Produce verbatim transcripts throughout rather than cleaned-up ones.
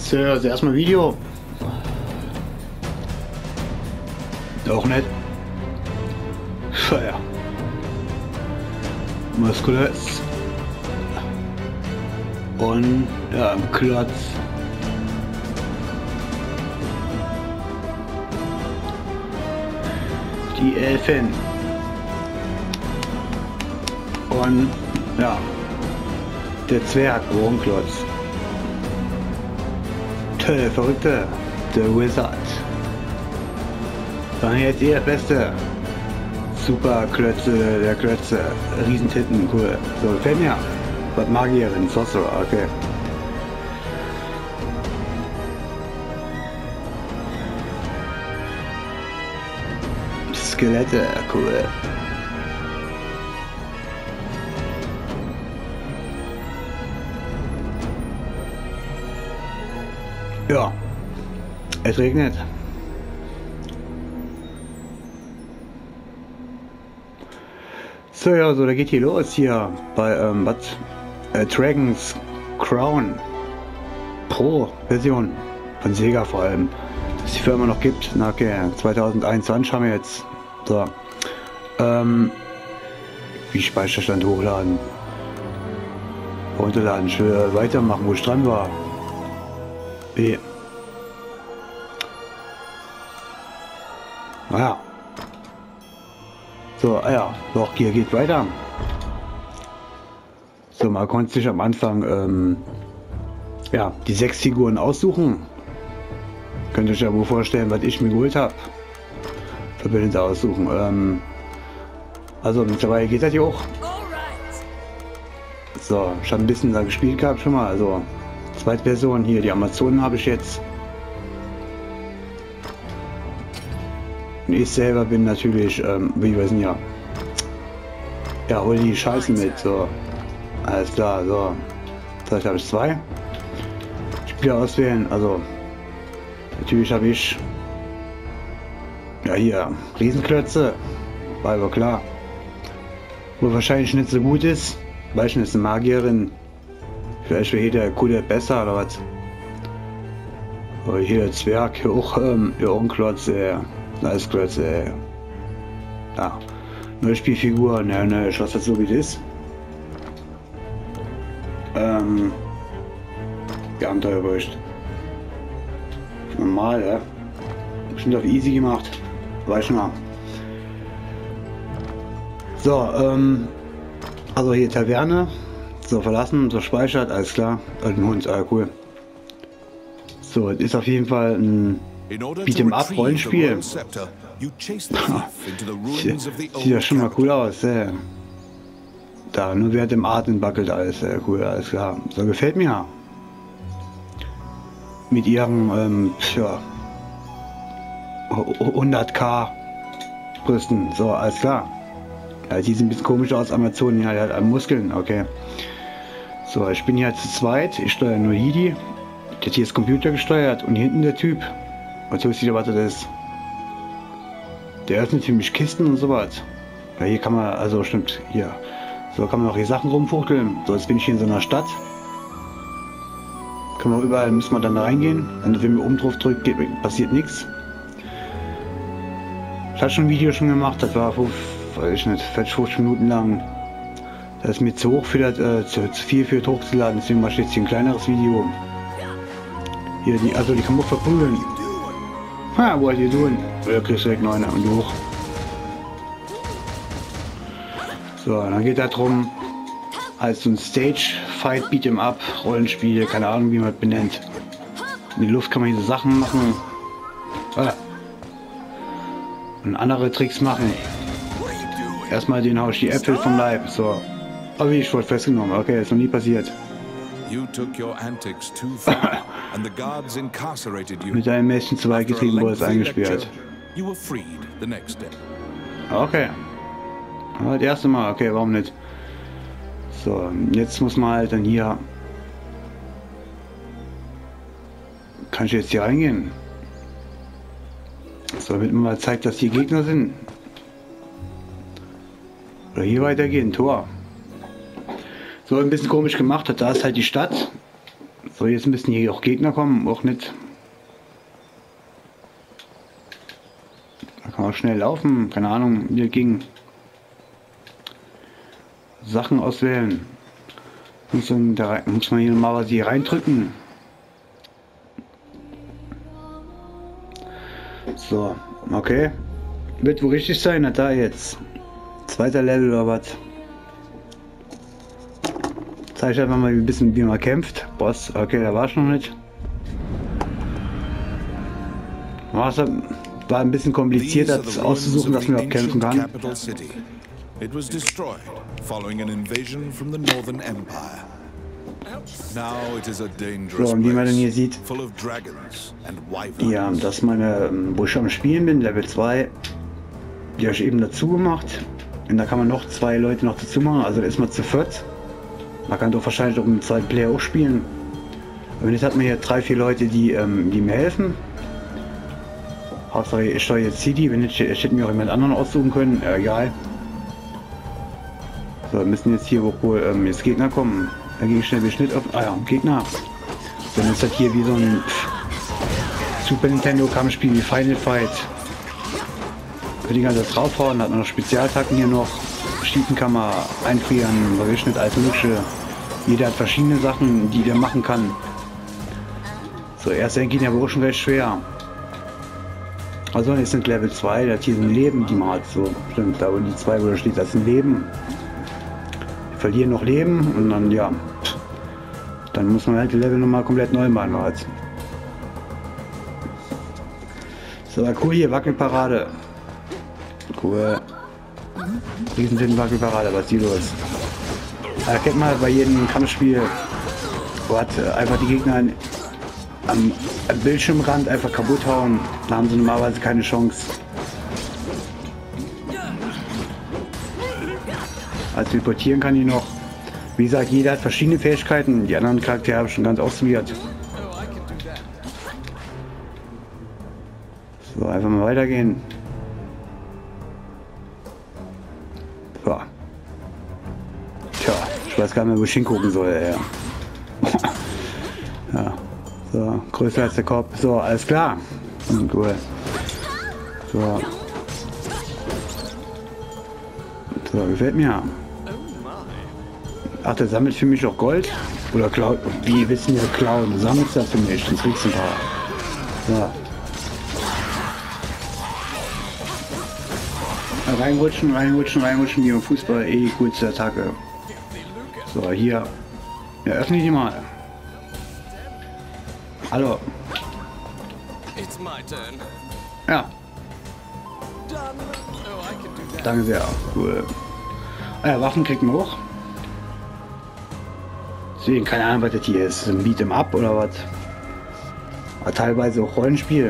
So, also erstmal Video. Auch nicht. Ja. Muskulös. Und ja, im Klotz. Die Elfen. Und ja, der Zwerg, Ohrenklotz. Der Verrückte, der Wizard. Dann jetzt ihr Beste. Super Klötze, der Klötze. Riesentitten, cool. So, gefällt mir. Was Magierin, Sorcerer, okay. Skelette, cool. Ja, es regnet. So, ja, so, da geht hier los hier bei, ähm, was? Äh, Dragon's Crown Pro Version von Sega vor allem, dass die Firma noch gibt. Na, okay, zwanzig einundzwanzig haben wir jetzt. So, ähm, wie Speicherstand hochladen, runterladen, ich will weitermachen, wo ich dran war. B. Naja. So, ah ja, doch, hier geht weiter. So, man konnte sich am Anfang ähm, ja, die sechs Figuren aussuchen. Könnt ihr euch ja wohl vorstellen, was ich mir geholt habe. Verbindende aussuchen. Ähm, also mittlerweile geht das hier auch. So, ich habe ein bisschen da gespielt gehabt schon mal. Also zweite Version hier, die Amazonen habe ich jetzt. Und ich selber bin natürlich, ähm, wie wir sind ja, ja, hol die Scheiße mit, so, alles klar, so, vielleicht habe ich zwei Spieler auswählen, also, natürlich habe ich, ja, hier, Riesenklötze, war aber klar, wo wahrscheinlich nicht so gut ist, weil ich nicht eine Magierin, vielleicht wäre hier der coole besser, oder was, aber hier der Zwerg, hier auch, ähm, hier auch ein Klotz, äh, Nice Klotz, ey. Ja. Neue Spielfigur, ne, ne, ich lasse das so wie das ist. Ähm. Ja, Abenteuerbericht. Normal, ja. Bestimmt auf easy gemacht. Weiß schon mal. So, ähm. Also hier Taverne. So, verlassen, so speichert, alles klar. Ein Hund, ah, cool. So, es ist auf jeden Fall ein Beat'em Up Rollenspiel. Sieht ja schon mal cool aus, ey. Da, nur während dem Atmen wackelt alles, ey. Cool, alles klar. So gefällt mir. Mit ihren, ähm, ja, hunderttausend Brüsten, so, alles klar. Ja, die sehen ein bisschen komisch aus, Amazonen, ja, der hat an Muskeln, okay. So, ich bin hier zu zweit, ich steuere nur Hidi. Der hier ist Computer gesteuert und hinten der Typ. Und so ist wieder, was das ist. Der öffnet für mich Kisten und sowas. Ja, hier kann man, also stimmt, hier. So kann man auch hier Sachen rumfuchteln. So, jetzt bin ich hier in so einer Stadt. Kann man überall, müssen wir dann da reingehen. Und wenn man oben drauf drückt, geht, passiert nichts. Ich hatte schon ein Video schon gemacht, das war, weiß ich nicht, vielleicht fünfzig Minuten lang. Das ist mir zu hoch für das, äh, zu, zu viel für das hochzuladen, deswegen mache ich jetzt hier ein kleineres Video. Hier, die, also die kann man verprügeln. Ha, what you doing? Oder kriegst du direkt noch eine und du hoch. So, dann geht es darum, als so ein Stage-Fight, Beat'em Up, Rollenspiel, keine Ahnung wie man es benennt. In die Luft kann man hier so Sachen machen. Ah. Und andere Tricks machen. Erstmal den hau ich die Äpfel vom Leib. So. Oh, wie ich wurde festgenommen. Okay, ist noch nie passiert. Mit einem Mädchen zu weit getrieben, wurde es eingesperrt. Okay. Aber das erste Mal, okay, warum nicht? So, jetzt muss man halt dann hier. Kann ich jetzt hier reingehen? So, damit man mal zeigt, dass hier Gegner sind. Oder hier weitergehen, Tor. So, ein bisschen komisch gemacht hat, da ist halt die Stadt. So, jetzt müssen hier auch Gegner kommen, auch nicht. Da kann man schnell laufen, keine Ahnung, wie das ging. Sachen auswählen. Muss, dann, da muss man hier mal was hier reindrücken. So, okay. Wird wohl richtig sein, na da jetzt. Zweiter Level oder was? Zeige ich einfach mal ein bisschen, wie man kämpft. Boss, okay, da war ich noch nicht. War ein bisschen kompliziert, das auszusuchen, dass man überhaupt kämpfen kann. It was destroyed following an invasion from the Northern Empire. Now it is a dangerous so, und wie man denn hier place, sieht, full of dragons and wyverns. ja, das ist meine, wo ich am Spielen bin, Level zwei. Die habe ich eben dazu gemacht. Und da kann man noch zwei Leute noch dazu machen, also da ist man zu viert. Man kann doch wahrscheinlich auch mit zwei Player auch spielen. Aber jetzt hat man hier drei, vier Leute, die, ähm, die mir helfen. Hauptsache ich steuere jetzt C D, wenn nicht, ich hätte mir auch jemand anderen aussuchen können, äh, egal. So, wir müssen jetzt hier wohl ähm, jetzt Gegner kommen. Da ging schnell der Schnitt auf. Ah ja, Gegner. Dann ist das hier wie so ein pff, Super Nintendo Kampfspiel wie Final Fight. Für die ganze draufhauen, hat man noch Spezialattacken hier noch. Schießen kann man, einfrieren, Beschnitt, alles mögliche. Jeder hat verschiedene Sachen, die der machen kann. So, erst ein Gegner aber auch schon recht schwer. Also jetzt sind Level zwei, das hier sind Leben, die man hat. So, stimmt, da wo die zwei, wo da steht, das ist ein Leben. Wir verlieren noch Leben und dann, ja, dann muss man halt die Level nochmal komplett neu machen. Halt. So, cool hier, Wackelparade. Cool. Riesen Wackelparade, was ist hier los? Da kennt man bei jedem Kampfspiel, wo hat einfach die Gegner am Bildschirmrand einfach kaputt hauen. Da haben sie normalerweise keine Chance. Als teleportieren kann ich noch. Wie gesagt, jeder hat verschiedene Fähigkeiten. Die anderen Charaktere habe ich schon ganz ausprobiert. So, einfach mal weitergehen. So. Tja, ich weiß gar nicht mehr, wo ich hingucken soll. Ey. Ja. So, größer als der Kopf. So, alles klar. Hm, cool. So. So, gefällt mir. Ach, der sammelt für mich auch Gold? Oder klaut? Wie wissen ja klauen? Du sammelst das für mich, dann kriegst du ein paar. So. Reinrutschen, reinrutschen, reinrutschen, wie im Fußball, eh die coolste Attacke. So, hier. Ja, öffne die mal. Hallo. Ja. Danke sehr. Cool. Ah ja, Waffen kriegt man hoch. Deswegen keine Ahnung, was das hier ist. Ein Beat'em Up oder was? Aber teilweise auch Rollenspiel.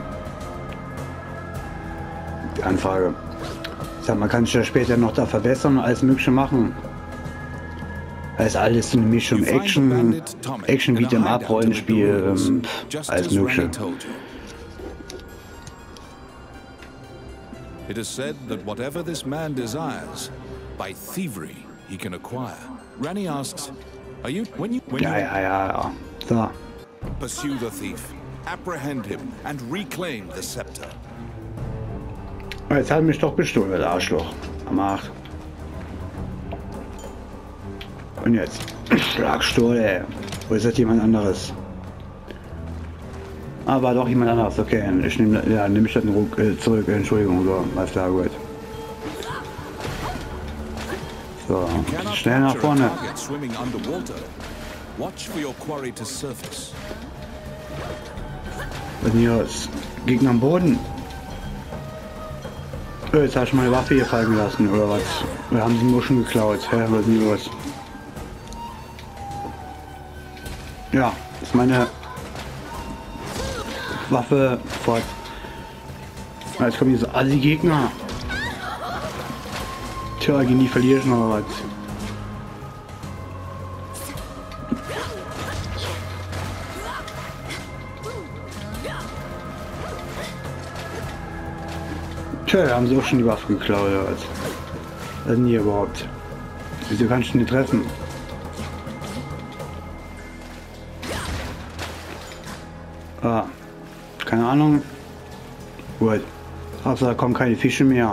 Die Anfrage. Ich sag, man kann sich ja später noch da verbessern und alles Mögliche machen. Da ist alles so eine Mischung Action, Action Beat'em Up, Rollenspiel, ähm, alles Mögliche. It is said that whatever this man desires, by thievery he can acquire. Ranni asks, are you when you when Ja, you ja, ja, ja. So. pursue the thief, apprehend him and reclaim the scepter? Jetzt hat mich doch bestohlen, der Arschloch. Am Arsch. Und jetzt. Schlagstuhl, ey. Wo ist das jemand anderes? Ah, war doch jemand anderes. Okay, ich nehme ja, nehm ich das Ruck, äh, zurück. Entschuldigung, so. Alles klar, gut. So, schnell nach vorne. Was ist denn hier los? Gegner am Boden. Oh, jetzt habe ich meine Waffe hier fallen gelassen, oder was? Wir haben sie nur schon geklaut. Hä, was ist denn los? Ja, ist meine Waffe fort. Jetzt kommen hier so alle die Gegner. Tja, gegen die verliere ich noch was. Tja, da haben sie auch schon die Waffe geklaut, oder was? Was ist denn hier überhaupt? Wieso kann ich nicht treffen? Ah, keine Ahnung. Gut. Also da kommen keine Fische mehr.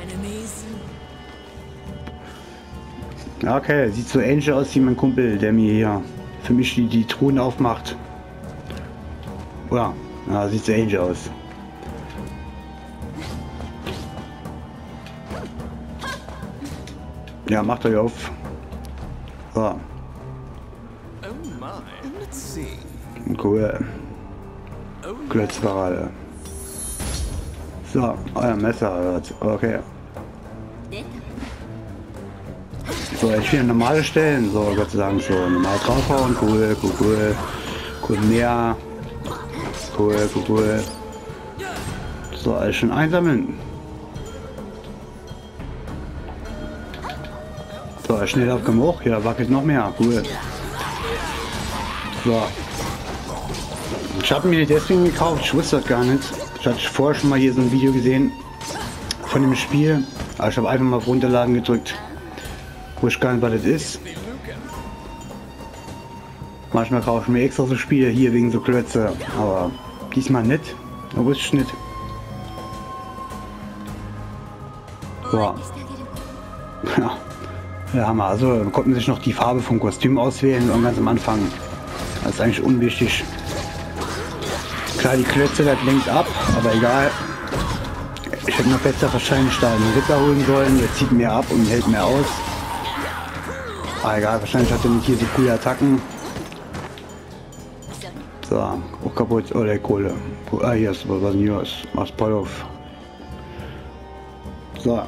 Okay, sieht so ähnlich aus wie mein Kumpel, der mir hier für mich die, die Truhen aufmacht. Ja, ja, sieht so ähnlich aus. Ja, macht euch auf. So. Cool. Klötzparade. So, euer Messer. Okay. So, jetzt wieder normale Stellen. So, Gott sei Dank, so normal draufhauen. Cool, cool, cool. Cool, mehr. Cool, cool, cool. So, alles schon einsammeln. So, schnell aufkommen hoch. Ja, wackelt noch mehr. Cool. So. Ich habe mir deswegen gekauft. Ich wusste das gar nicht. Ich hatte vorher schon mal hier so ein Video gesehen von dem Spiel. Aber ich habe einfach mal auf Runterladen gedrückt. Wo ich gar nicht, was das ist. Manchmal kaufe ich mir extra so Spiele hier wegen so Klötze. Aber diesmal nicht. Da wusste ich nicht. So. Ja. Ja, Hammer. Also da konnte man sich noch die Farbe vom Kostüm auswählen und ganz am Anfang. Das ist eigentlich unwichtig. Klar, die Klötze das lenkt ab, aber egal. Ich hätte noch besser wahrscheinlich da einen Ritter holen sollen. Der zieht mehr ab und hält mehr aus. Aber egal, wahrscheinlich hat er nicht hier so coole Attacken. So, auch kaputt. Oh, der Kohle. Ah, hier ist was Neues. Mach's voll auf. So.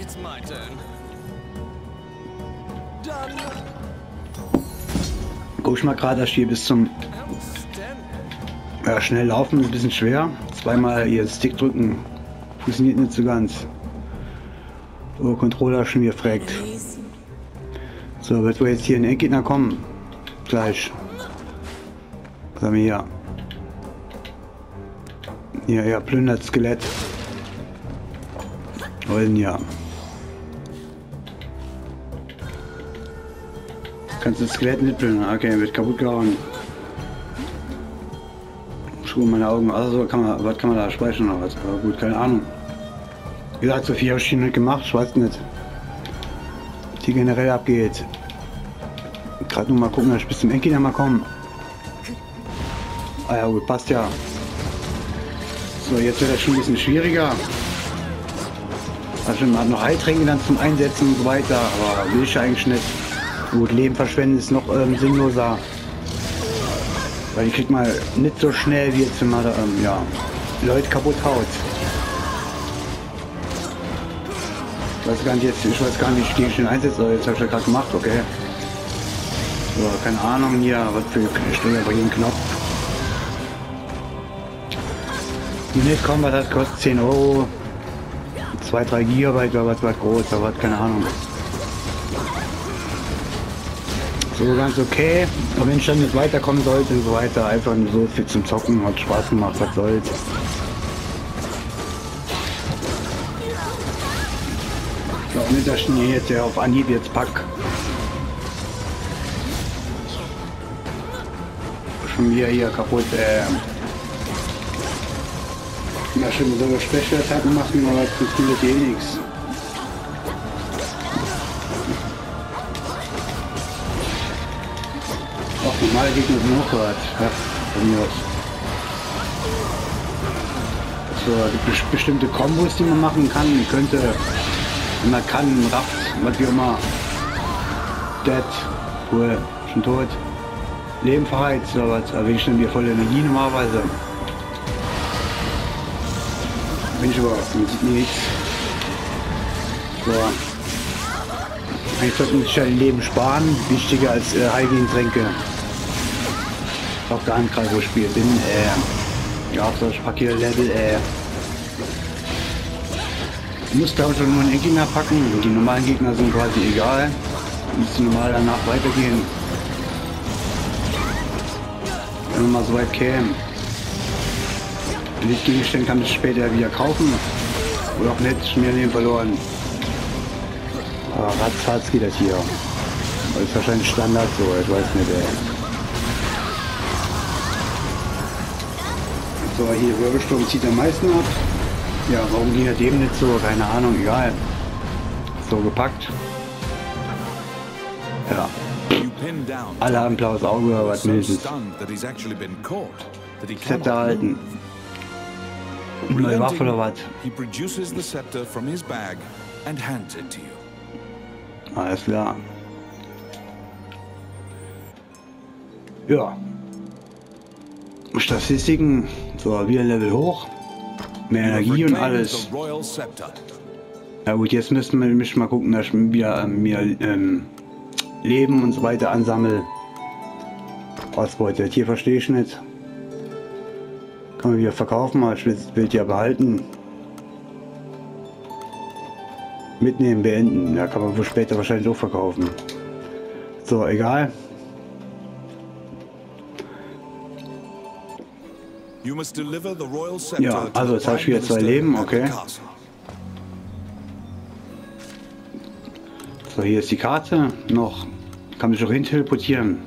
Guck ich mal gerade, dass ich hier bis zum ja, schnell laufen ist ein bisschen schwer. Zweimal hier Stick drücken. Funktioniert nicht so ganz. Oh, Controller schon wieder fragt. So, wird wohl jetzt hier ein Endgegner kommen? Gleich. Was haben wir hier? Ja, ja, plündert Skelett. Wollen ja. Kannst du das Skelett nicht plündern? Okay, wird kaputt gehauen. Schuhe meine Augen. Also kann man, was kann man da speichern oder was? Aber gut, keine Ahnung. Wie gesagt, so viel habe ich hier nicht gemacht, ich weiß nicht. Die generell abgeht. Gerade nur mal gucken, dass ich bis zum Endgegner mal komme. Ah ja gut, passt ja. So, jetzt wird das schon ein bisschen schwieriger. Also man hat noch Heiltränke dann zum Einsetzen und so weiter, aber will ich eigentlich nicht. Gut, Leben verschwenden ist noch ähm, sinnloser. Weil die kriegt man nicht so schnell wie jetzt, wenn man ähm, ja, Leute kaputt haut. Ich weiß gar nicht jetzt, ich weiß gar nicht, wie ich den schnell einsetze, aber jetzt habe ich ja gerade gemacht, okay. So, keine Ahnung hier, was für ich stelle bei jedem Knopf. Die nicht kommen, was das kostet zehn Euro. zwei, drei Gigabyte oder was war groß, aber was, keine Ahnung. So ganz okay, aber wenn ich dann nicht weiterkommen sollte und so weiter, einfach nur so viel zum Zocken, hat Spaß gemacht, was soll's. Ich glaube nicht, dass ich ihn jetzt ja auf Anhieb jetzt pack. Schon wieder hier kaputt, äh. Ja, schon so Special-Attacken machen, aber das funktioniert eh nichts. Auch normale Gegner sind auch gehört. Ja, von mir aus. So, es gibt bestimmte Kombos, die man machen kann, könnte. Man kann, rafft, was wie immer. Dead, cool, schon tot. Leben verheizt oder was, aber ich dann wieder volle Energie normalerweise. Bin ich aber, man sieht nichts. So. Eigentlich sollten sich ja ein Leben sparen, wichtiger als äh, Heilgegentränke. Auch der Ankreis, wo ich spiele, bin, äh, ja, auch so, ich packe hier Level, äh, ich muss da schon nur einen Endgegner packen, die normalen Gegner sind quasi egal, müsste normal danach weitergehen. Wenn man mal so weit käme. Lichtgegenstände kann ich später wieder kaufen, oder auch nicht, mehr Leben verloren. Aber ratzfatz geht das hier. Das ist wahrscheinlich Standard so, ich weiß nicht, ey. So, hier Wirbelsturm zieht am meisten ab. Ja, warum ging er dem nicht so? Keine Ahnung, egal. So gepackt. Ja. Alle haben ein blaues Auge oder was mindestens. Zepter halten. Neue Waffe oder was? Alles klar. Ja. Statistiken. So, wieder Level hoch. Mehr Energie und alles. Ja gut, jetzt müssen wir mich mal gucken, dass ich wieder ähm, mir ähm, Leben und so weiter ansammle. Ausbeute. Hier verstehe ich nicht. Kann man wieder verkaufen, aber ich will das Bild ja behalten. Mitnehmen, beenden. Ja, kann man wohl später wahrscheinlich auch verkaufen. So, egal. Ja, also jetzt habe ich wieder zwei Leben, okay. So, hier ist die Karte. Noch kann mich auch hin teleportieren.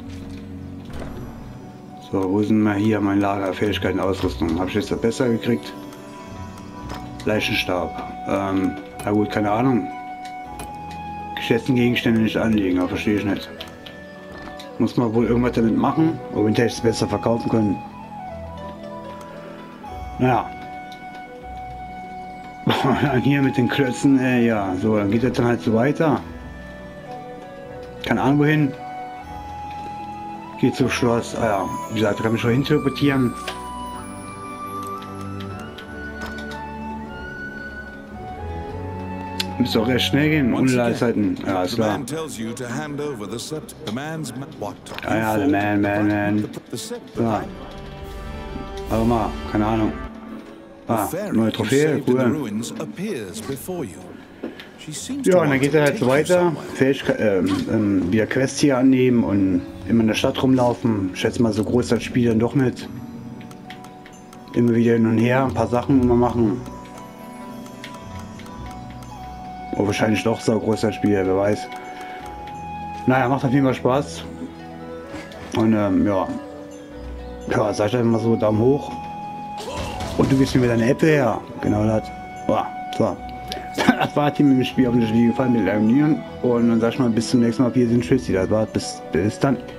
So, wo sind wir hier? Mein Lager, Fähigkeiten, Ausrüstung. Habe ich jetzt besser gekriegt? Leichenstab. Ähm, na gut, keine Ahnung. Geschätzten Gegenstände nicht anlegen, aber verstehe ich nicht. Muss man wohl irgendwas damit machen, ob wir es besser verkaufen können. Naja. Hier mit den Klötzen, äh, ja, so, dann geht das dann halt so weiter. Keine Ahnung wohin. Geht zum Schloss, ah ja, wie gesagt, da kann ich schon hin teleportieren. Müsste auch recht schnell gehen, ohne Leitzeiten. Ja, ist klar. Ja, ja, der Man, Man, Man. Ja. Aber mal, keine Ahnung. Ah, neue Trophäe, cool. Ja, und dann geht er halt so weiter. Fähigkeit, ähm, ähm, wieder Quests hier annehmen und immer in der Stadt rumlaufen. Ich schätze mal, so groß das Spiel dann doch nicht. Immer wieder hin und her, ein paar Sachen immer machen. Oh, wahrscheinlich doch so groß das Spiel, wer weiß. Naja, macht auf jeden Fall Spaß. Und ähm, ja. Ja, sag ich einfach mal so, Daumen hoch. Und du gibst mir deine Äpfel her. Genau das. Oh, so. Das war Team im Spiel. Auf das Video gefallen mit abonnieren. Und dann sag ich mal bis zum nächsten Mal. Wir sind Tschüssi. Das war bis, bis dann.